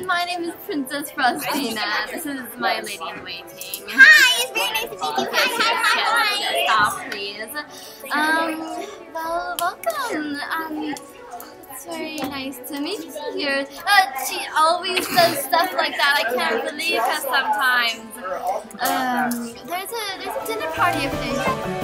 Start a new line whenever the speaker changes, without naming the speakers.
my name is Princess Frostina. This is my lady-in-waiting.
Hi, it's very nice to meet you. Hi.
Stop, please. Well, welcome. It's very nice to meet you here. She always does stuff like that. I can't believe her sometimes. There's a dinner party over there.